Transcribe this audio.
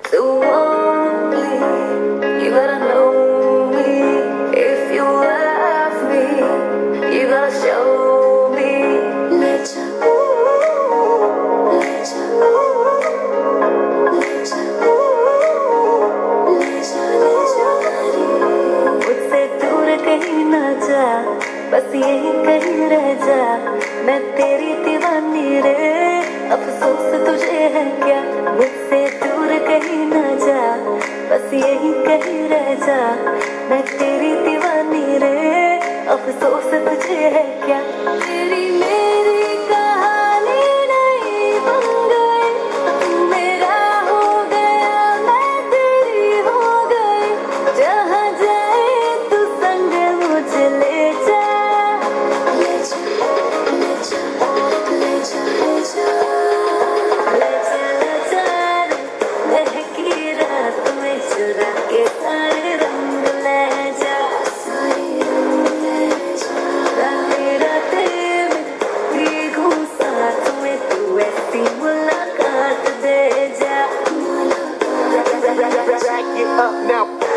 to only you gotta know me. If you love me, you gotta show me. Leja, Leja, Leja, Leja, Leja, मुझसे दूर कहीं ना जा, बस यही कहीं रह जा। मैं तेरी दीवानी रे, अफसोस तुझे है क्या। मुझसे दूर कहीं ना जा, बस यही कहीं रह जा। मैं तेरी दीवानी रे, अफसोस तुझे है क्या। तेरी मेरी कहानी नहीं बन गई, तू मेरा हो गया, मैं तेरी हो गई। जहाँ जाए तू संग मुझे ले जा। ले जा, ले जा, ले जा, ले जा, ले जा, ले जा रे, महकी रात में चुरा के सारे रंग ले जा। सारे रंग ले जा, रातें रातें में भीगूं साथ में, तू ऐसी मुलाकात दे जा। Back it up now.